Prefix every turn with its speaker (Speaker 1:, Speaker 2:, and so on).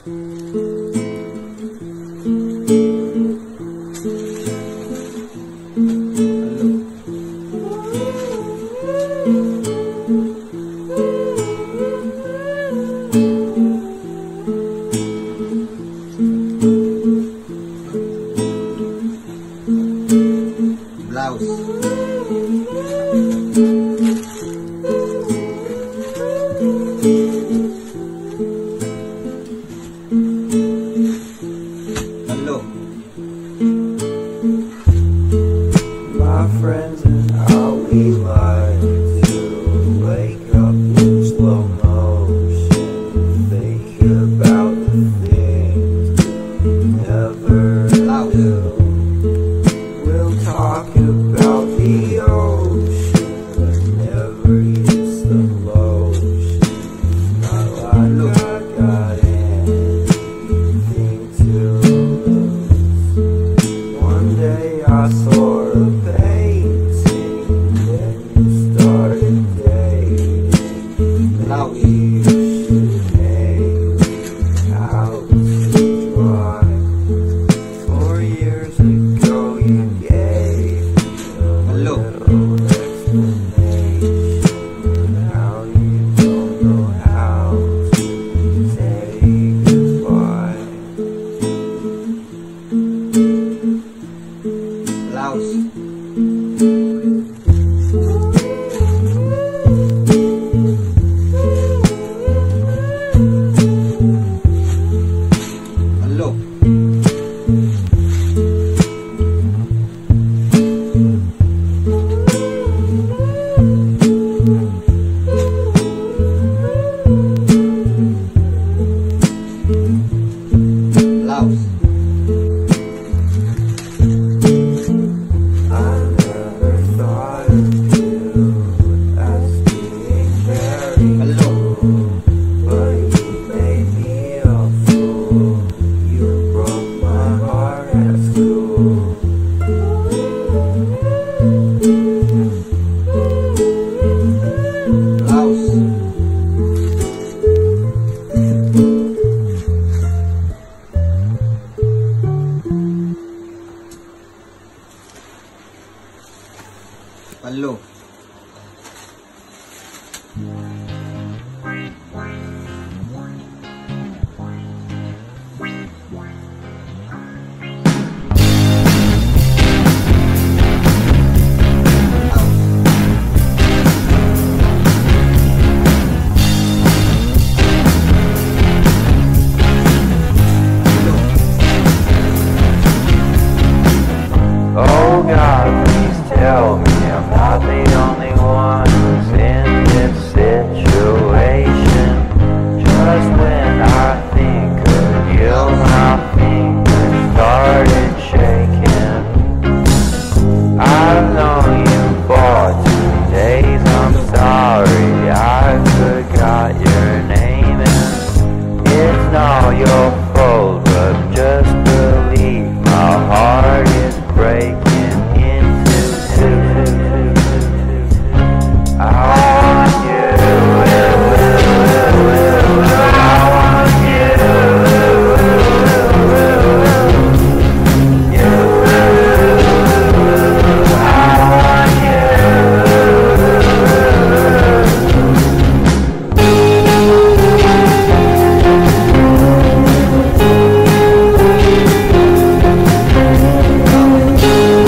Speaker 1: Hello.
Speaker 2: My friends and I, we like to wake up in slow motion, think about the things we never do. We'll talk about the ocean, but never use the lotion. Not like I got anything to lose. One day I saw a painting, then you started dating. Maybe